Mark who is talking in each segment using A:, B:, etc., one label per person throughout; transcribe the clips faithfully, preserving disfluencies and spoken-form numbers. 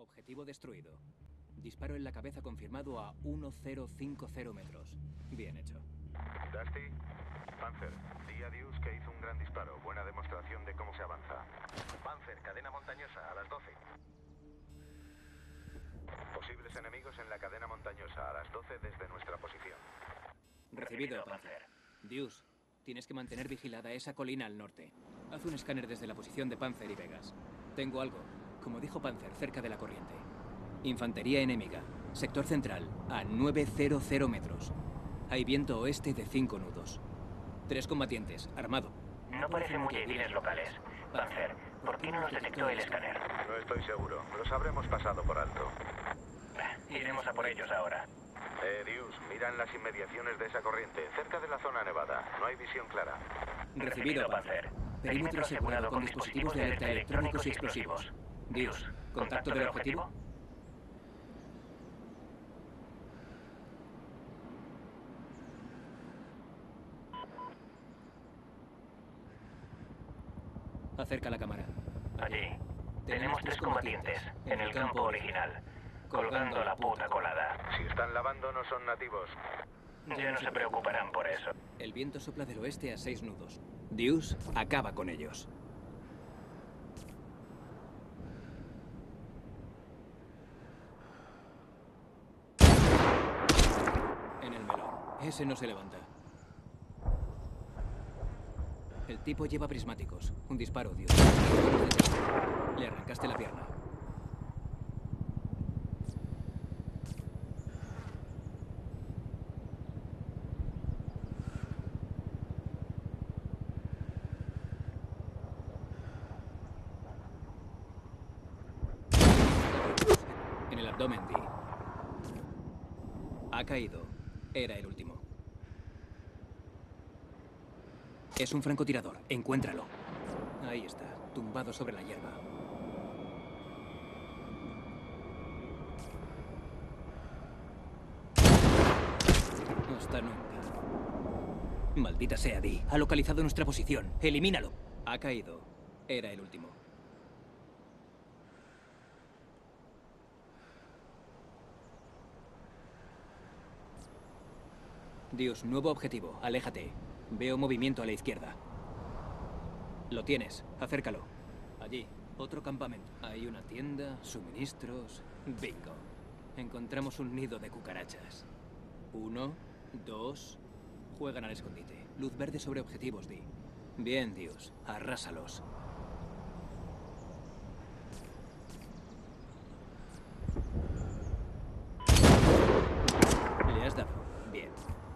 A: Objetivo destruido. Disparo en la cabeza confirmado a mil cincuenta metros. Bien hecho.
B: Dusty, Panzer, di a Deuce que hizo un gran disparo. Buena demostración de cómo se avanza. Panzer, cadena montañosa, a las doce. Posibles enemigos en la cadena montañosa, a las doce desde nuestra posición.
A: Recibido, Panzer. Deuce, tienes que mantener vigilada esa colina al norte. Haz un escáner desde la posición de Panzer y Vegas. Tengo algo, como dijo Panzer, cerca de la corriente. Infantería enemiga. Sector central, a novecientos metros. Hay viento oeste de cinco nudos. Tres combatientes, armado.
C: No parecen muy civiles locales. Panzer, ¿por qué no nos detectó el escáner?
B: No estoy seguro. Los habremos pasado por alto.
C: Iremos a por ellos ahora.
B: Eh, Deuce, mira en las inmediaciones de esa corriente, cerca de la zona nevada. No hay visión clara.
A: Recibido, Panzer. Perímetro asegurado con dispositivos de alerta electrónicos y explosivos. Deuce, ¿contacto del objetivo? Acerca la cámara.
C: Allí. Tenemos tres combatientes, en el campo original, colgando la puta colada.
B: Si están lavando, no son nativos.
C: Ya no se preocuparán por eso.
A: El viento sopla del oeste a seis nudos. Deuce acaba con ellos. En el melón. Ese no se levanta. El tipo lleva prismáticos. Un disparo, Dios. Le arrancaste la pierna. En el abdomen, Di. Ha caído. Era el último. Es un francotirador. Encuéntralo. Ahí está, tumbado sobre la hierba. Hasta nunca. Maldita sea, Di. Ha localizado nuestra posición. Elimínalo. Ha caído. Era el último. Dios, nuevo objetivo. Aléjate. Veo movimiento a la izquierda. Lo tienes. Acércalo. Allí. Otro campamento. Hay una tienda, suministros... Bingo. Encontramos un nido de cucarachas. Uno, dos... Juegan al escondite. Luz verde sobre objetivos, Di. Bien, Dios. Arrásalos. Le has dado. Bien.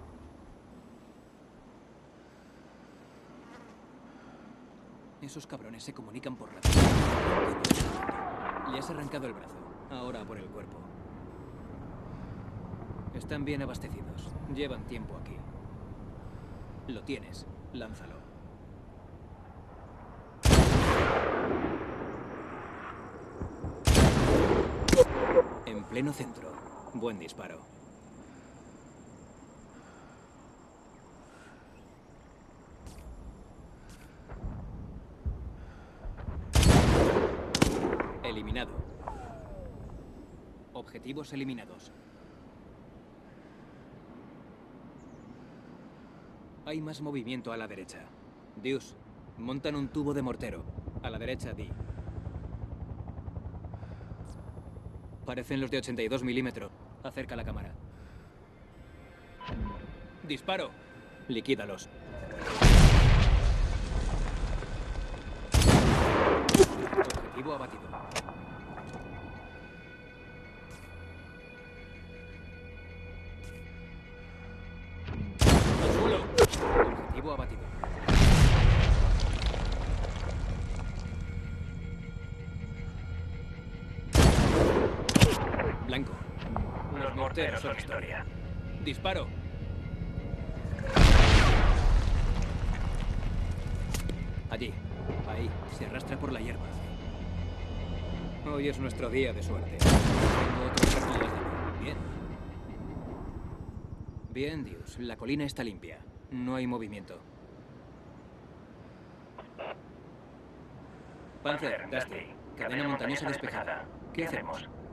A: Esos cabrones se comunican por radio. Le has arrancado el brazo. Ahora por el cuerpo. Están bien abastecidos. Llevan tiempo aquí. Lo tienes. Lánzalo. En pleno centro. Buen disparo. Eliminado. Objetivos eliminados. Hay más movimiento a la derecha. Deuce, montan un tubo de mortero. A la derecha, Di. Parecen los de ochenta y dos milímetros. Acerca la cámara. Disparo. Liquídalos. Objetivo abatido. ¡Al suelo! Objetivo abatido. Blanco.
C: Los morteros son historia.
A: Disparo. Allí. Ahí. Se arrastra por la hierba. Hoy es nuestro día de suerte. Tengo otro cartel. Bien. Bien, Dios. La colina está limpia. No hay movimiento. Panzer, Dusty. Cadena montañosa despejada. ¿Qué hacemos?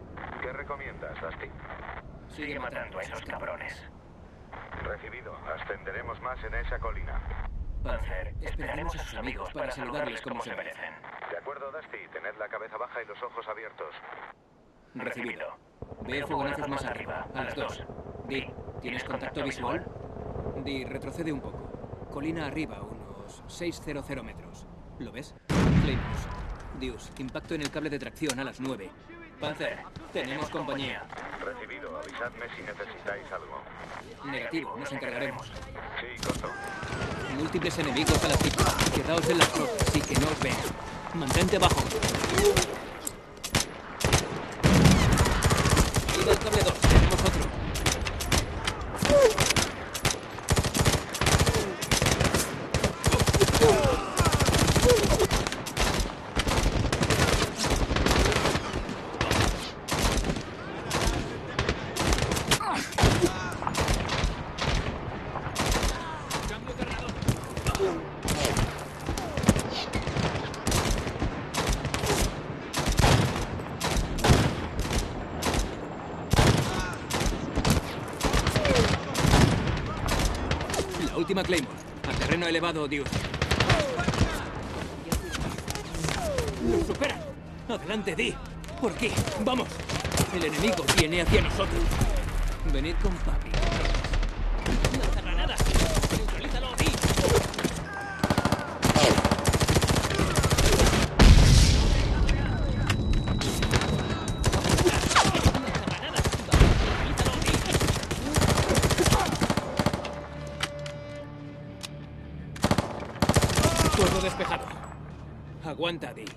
B: ¿Qué recomiendas, Dusty?
C: Sigue matando a esos cabrones.
B: Recibido. Ascenderemos más en esa colina.
C: Panzer, esperaremos a sus amigos para saludarles como se merecen.
B: De acuerdo, Dusty. Tened la cabeza baja y los ojos abiertos.
C: Recibido.
A: Veo fogonazos más arriba, a las dos. Di, ¿tienes contacto visual? Di, retrocede un poco. Colina arriba, unos seiscientos metros. ¿Lo ves? Claymores. Dios, impacto en el cable de tracción a las nueve.
C: Panzer, tenemos compañía.
B: Recibido. Avisadme si necesitáis algo.
A: Negativo, nos encargaremos.
B: Sí, corto.
A: Múltiples enemigos a la cima. Quedaos en las rocas y que no os vean. Mantente abajo. Ida al cable dos, tenemos otro. Última Claymore. A terreno elevado, Dios. ¡Nos superan! ¡Adelante, Di! ¿Por qué? ¡Vamos! El enemigo viene hacia nosotros. Venid con papi. ¡Lanzagranadas! ¡Neutralízalo, Di! Fuego despejado. Aguanta, Di.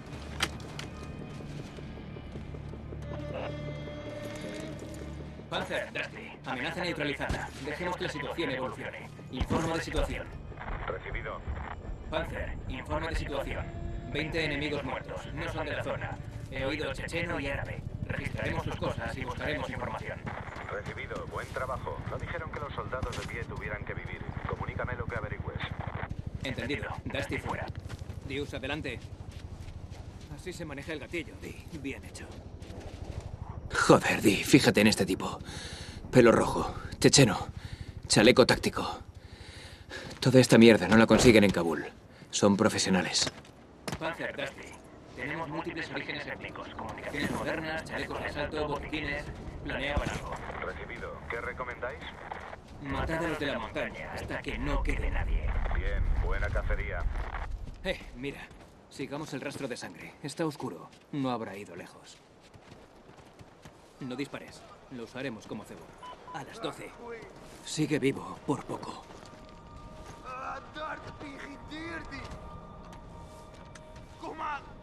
C: Panzer, Dusty.
A: Amenaza neutralizada. Dejemos que la situación evolucione. Informe de situación.
B: Recibido.
C: Panzer, informe de situación.
A: veinte enemigos muertos.
C: No son de la zona. He oído checheno y árabe. Registraremos sus cosas y buscaremos información.
B: Recibido. Buen trabajo. No dijeron que los soldados de pie tuvieran que vivir. Comunícame lo que averigües.
A: Entendido. Dusty fuera. Dios, adelante. Así se maneja el gatillo, Di. Bien hecho. Joder, Di. Fíjate en este tipo. Pelo rojo. Checheno. Chaleco táctico. Toda esta mierda no la consiguen en Kabul. Son profesionales.
C: Panzer, Dusty. Tenemos múltiples orígenes étnicos, comunicaciones modernas, chalecos de asalto, botiquines. Planeaban algo.
B: Recibido. ¿Qué recomendáis?
A: Matad a los de la montaña hasta que no quede
C: nadie.
B: Bien. Buena cacería.
A: Eh, mira. Sigamos el rastro de sangre. Está oscuro. No habrá ido lejos. No dispares. Lo usaremos como cebo. A las doce. Sigue vivo, por poco.
D: Kom aan!